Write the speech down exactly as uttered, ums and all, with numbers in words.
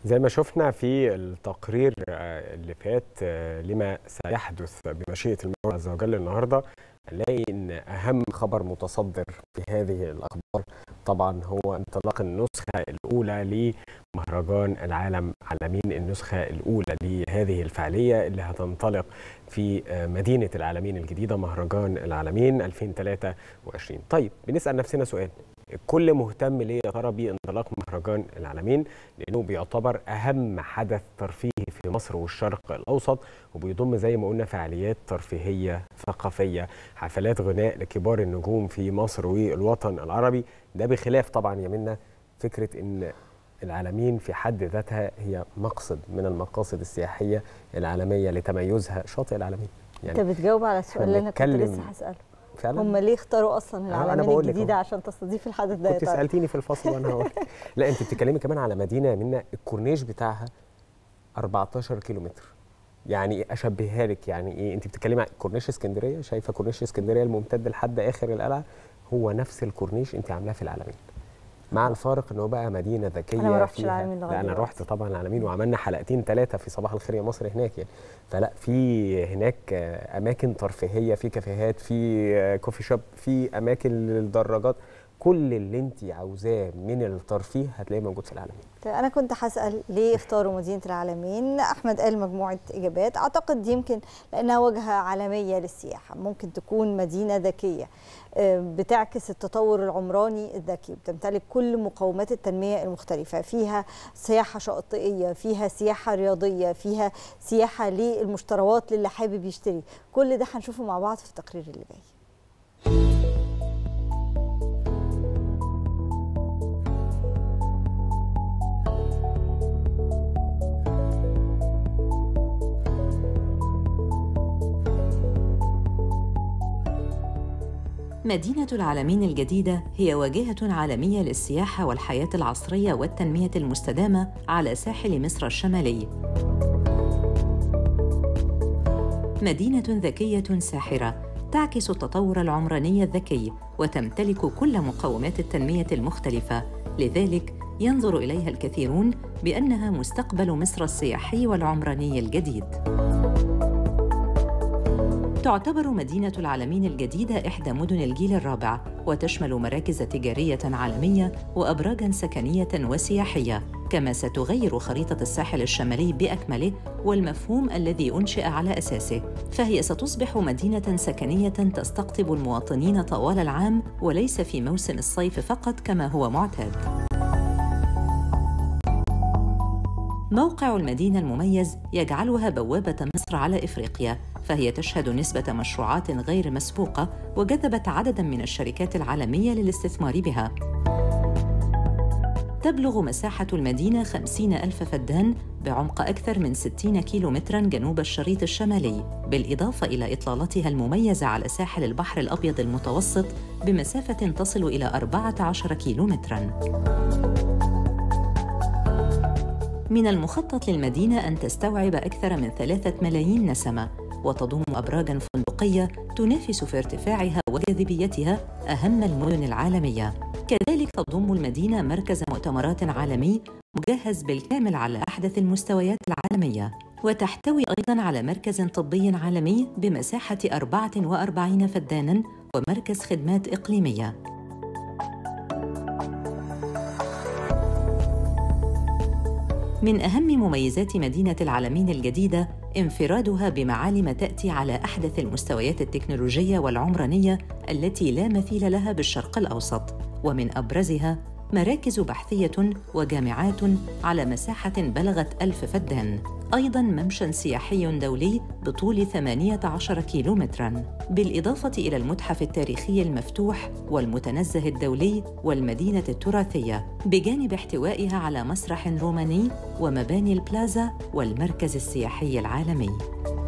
زي ما شفنا في التقرير اللي فات لما سيحدث بمشيئة المولى عز وجل النهارده، هنلاقي ان اهم خبر متصدر في هذه الاخبار طبعا هو انطلاق النسخه الاولى لمهرجان العالم عالمين، النسخه الاولى لهذه الفعاليه اللي هتنطلق في مدينه العالمين الجديده، مهرجان العالمين ألفين وثلاثة وعشرين. طيب بنسال نفسنا سؤال، الكل مهتم ليه يا ترى بانطلاق مهرجان العالمين؟ لانه بيعتبر اهم حدث ترفيهي في مصر والشرق الاوسط، وبيضم زي ما قلنا فعاليات ترفيهيه ثقافيه، حفلات غناء لكبار النجوم في مصر والوطن العربي. ده بخلاف طبعا يا منا فكره ان العالمين في حد ذاتها هي مقصد من المقاصد السياحيه العالميه لتميزها، شاطئ العالمين. يعني انت بتجاوب على السؤال اللي انا كنت لسه هساله. فعلا هم ليه اختاروا اصلا العالمين الجديده عشان تستضيف الحدث ده؟ كنت سالتيني في الفصل وانا هقول لا انت بتتكلمي كمان على مدينه منا الكورنيش بتاعها أربعتاشر كيلومتر. يعني اشبهها لك، يعني ايه؟ انت بتتكلمي عن كورنيش اسكندريه، شايفه كورنيش اسكندريه الممتد لحد اخر القلعه، هو نفس الكورنيش انت عاملاه في العالمين، مع الفارق ان هو بقى مدينه ذكيه. انا ما رحتش العالمين لغايه دلوقتي. لا انا رحت طبعا العالمين وعملنا حلقتين ثلاثه في صباح الخير يا مصر هناك يعني. فلا في هناك اماكن ترفيهيه، في كافيهات، في كوفي شوب، في اماكن للدراجات، كل اللي انت عاوزاه من الترفيه هتلاقيه موجود في العالمين. انا كنت هسال ليه اختاروا مدينه العالمين. احمد قال مجموعه اجابات، اعتقد يمكن لانها واجهه عالميه للسياحه، ممكن تكون مدينه ذكيه بتعكس التطور العمراني الذكي، بتمتلك كل مقومات التنميه المختلفه، فيها سياحه شاطئيه، فيها سياحه رياضيه، فيها سياحه للمشتروات للي حابب يشتري. كل ده هنشوفه مع بعض في التقرير اللي جاي. مدينة العالمين الجديدة هي واجهة عالمية للسياحة والحياة العصرية والتنمية المستدامة على ساحل مصر الشمالي. مدينة ذكية ساحرة تعكس التطور العمراني الذكي وتمتلك كل مقومات التنمية المختلفة، لذلك ينظر إليها الكثيرون بأنها مستقبل مصر السياحي والعمراني الجديد. تعتبر مدينة العالمين الجديدة إحدى مدن الجيل الرابع، وتشمل مراكز تجارية عالمية وأبراجاً سكنية وسياحية، كما ستغير خريطة الساحل الشمالي بأكمله والمفهوم الذي أنشئ على أساسه، فهي ستصبح مدينة سكنية تستقطب المواطنين طوال العام وليس في موسم الصيف فقط كما هو معتاد. موقع المدينة المميز يجعلها بوابة مصر على إفريقيا، فهي تشهد نسبة مشروعات غير مسبوقة وجذبت عدداً من الشركات العالمية للاستثمار بها. تبلغ مساحة المدينة خمسين ألف فدان بعمق أكثر من ستين كيلومتراً جنوب الشريط الشمالي، بالإضافة إلى إطلالتها المميزة على ساحل البحر الأبيض المتوسط بمسافة تصل إلى أربعة عشر كيلومتراً. من المخطط للمدينة أن تستوعب أكثر من ثلاثة ملايين نسمة، وتضم أبراجاً فندقية تنافس في ارتفاعها وجاذبيتها أهم المدن العالمية. كذلك تضم المدينة مركز مؤتمرات عالمي مجهز بالكامل على أحدث المستويات العالمية، وتحتوي أيضاً على مركز طبي عالمي بمساحة أربعة وأربعين فداناً ومركز خدمات إقليمية. من أهم مميزات مدينة العالمين الجديدة انفرادها بمعالم تأتي على أحدث المستويات التكنولوجية والعمرانية التي لا مثيل لها بالشرق الأوسط، ومن أبرزها مراكز بحثية وجامعات على مساحة بلغت ألف فدان، أيضاً ممشى سياحي دولي بطول ثمانية عشر كيلومتراً، بالإضافة إلى المتحف التاريخي المفتوح والمتنزه الدولي والمدينة التراثية، بجانب احتوائها على مسرح روماني ومباني البلازا والمركز السياحي العالمي.